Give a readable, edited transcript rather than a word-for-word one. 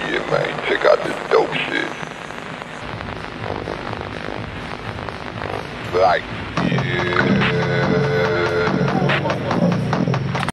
Yeah, man, check out this dope shit. Like, yeah.